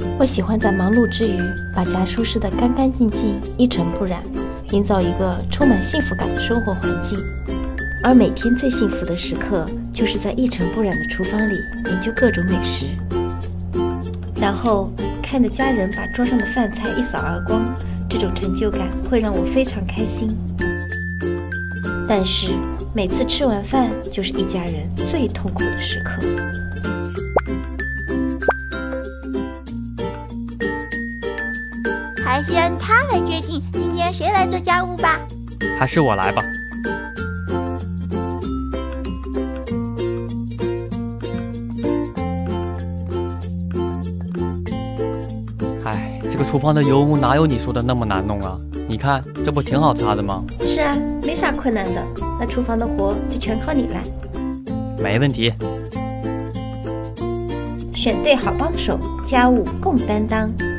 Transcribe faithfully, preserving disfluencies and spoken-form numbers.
我喜欢在忙碌之余，把家收拾得干干净净、一尘不染，营造一个充满幸福感的生活环境。而每天最幸福的时刻，就是在一尘不染的厨房里研究各种美食，然后看着家人把桌上的饭菜一扫而光，这种成就感会让我非常开心。但是每次吃完饭，就是一家人最痛苦的时刻。 还是让他来决定今天谁来做家务吧。 还是我来吧。哎，这个厨房的油污哪有你说的那么难弄啊？你看，这不挺好擦的吗？ 是啊，没啥困难的。那厨房的活就全靠你来。 没问题。 选对好帮手，家务共担当。